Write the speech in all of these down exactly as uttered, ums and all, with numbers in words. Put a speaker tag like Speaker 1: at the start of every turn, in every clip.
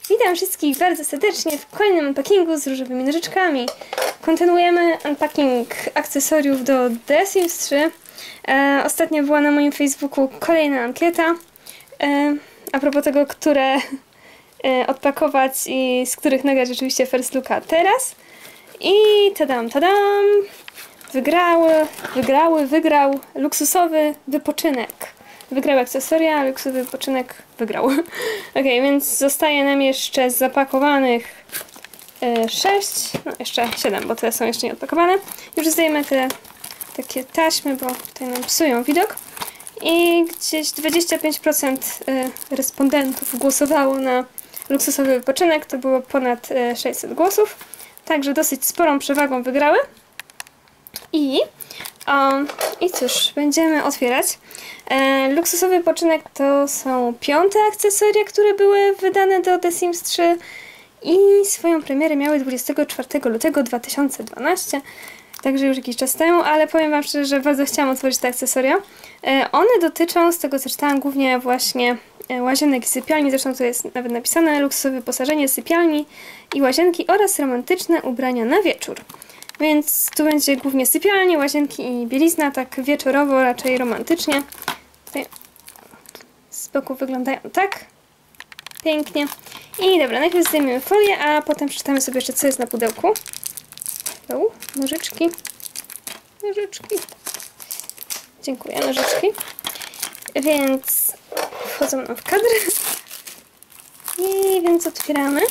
Speaker 1: Witam wszystkich bardzo serdecznie w kolejnym unpackingu z różowymi nożyczkami. Kontynuujemy unpacking akcesoriów do The Sims trzy. E, ostatnio była na moim Facebooku kolejna ankieta e, a propos tego, które e, odpakować i z których nagrać rzeczywiście first looka teraz. I tadam, tadam! Wygrały, wygrały, wygrał luksusowy wypoczynek. Wygrał akcesoria, a luksusowy wypoczynek wygrał. Ok, więc zostaje nam jeszcze zapakowanych e, sześć, no jeszcze siedem, bo te są jeszcze nie odpakowane. Już zdejmę te takie taśmy, bo tutaj nam psują widok. I gdzieś dwadzieścia pięć procent respondentów głosowało na luksusowy wypoczynek. To było ponad sześćset głosów. Także dosyć sporą przewagą wygrały. I, um, i cóż, będziemy otwierać. E, luksusowy wypoczynek to są piąte akcesoria, które były wydane do The Sims trzy i swoją premierę miały dwudziestego czwartego lutego dwa tysiące dwunastego. Także już jakiś czas temu, ale powiem wam szczerze, że bardzo chciałam otworzyć te akcesoria. E, one dotyczą, z tego co czytałam, głównie właśnie e, łazienek i sypialni, zresztą to jest nawet napisane, luksusowe wyposażenie sypialni i łazienki oraz romantyczne ubrania na wieczór. Więc tu będzie głównie sypialnie, łazienki i bielizna, tak wieczorowo, raczej romantycznie. Tutaj z boku wyglądają tak. Pięknie. I dobra, najpierw zdejmiemy folię, a potem przeczytamy sobie jeszcze, co jest na pudełku. O, nożyczki. Nożyczki. Dziękuję, nożyczki. Więc wchodzą nam w kadr. I więc otwieramy.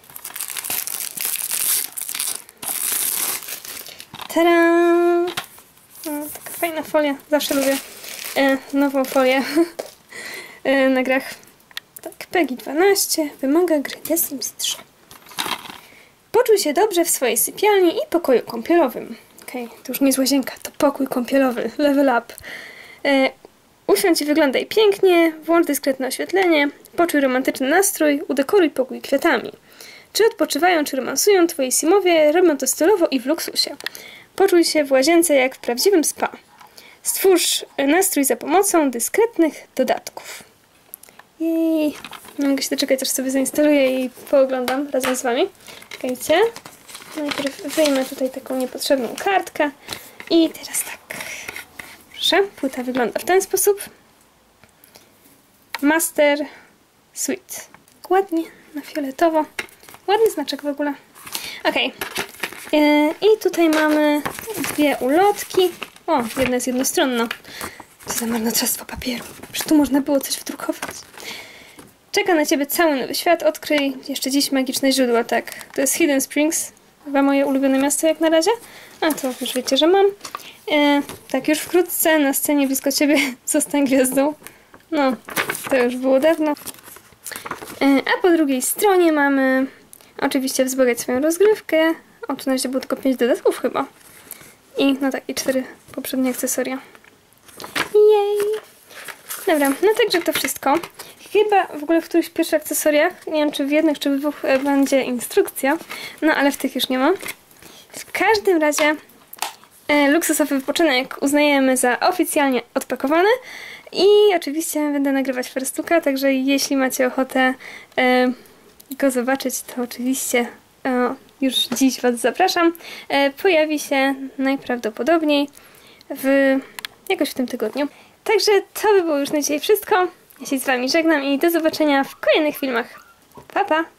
Speaker 1: Tadam! O, taka fajna folia. Zawsze lubię e, nową folię e, na grach. Tak, Peggy dwanaście. Wymaga gry The Sims trzy. Poczuj się dobrze w swojej sypialni i pokoju kąpielowym. Okej, okay, to już nie jest łazienka, to pokój kąpielowy. Level up. E, usiądź i wyglądaj pięknie. Włącz dyskretne oświetlenie. Poczuj romantyczny nastrój. Udekoruj pokój kwiatami. Czy odpoczywają, czy romansują twoi simowie? Robią to stylowo i w luksusie. Poczuj się w łazience jak w prawdziwym spa. Stwórz nastrój za pomocą dyskretnych dodatków. Jej. Nie mogę się doczekać, aż sobie zainstaluję i pooglądam razem z wami. Czekajcie. Najpierw wyjmę tutaj taką niepotrzebną kartkę. I teraz tak. Proszę, płyta wygląda w ten sposób. Master Suite. Ładnie, na fioletowo. Ładny znaczek w ogóle. Okej. Okay. I tutaj mamy dwie ulotki. O, jedna jest jednostronna. Co za marnotrawstwo papieru. Przecież tu można było coś wdrukować. Czeka na ciebie cały nowy świat. Odkryj jeszcze dziś magiczne źródła. Tak, to jest Hidden Springs. Chyba moje ulubione miasto jak na razie. A to już wiecie, że mam. E, tak, już wkrótce na scenie blisko ciebie zostań gwiazdą. No, to już było dawno. E, a po drugiej stronie mamy oczywiście wzbogać swoją rozgrywkę. O, tu na razie było tylko pięć dodatków chyba. I no tak, i cztery poprzednie akcesoria. Jej! Dobra, no także to wszystko. Chyba w ogóle w którychś pierwszych akcesoriach, nie wiem czy w jednych, czy w dwóch będzie instrukcja. No ale w tych już nie ma. W każdym razie e, luksusowy wypoczynek uznajemy za oficjalnie odpakowany. I oczywiście będę nagrywać first looka, także jeśli macie ochotę e, go zobaczyć, to oczywiście e, już dziś was zapraszam. E, pojawi się najprawdopodobniej w, jakoś w tym tygodniu. Także to by było już na dzisiaj wszystko. Ja się z wami żegnam i do zobaczenia w kolejnych filmach. Pa, pa!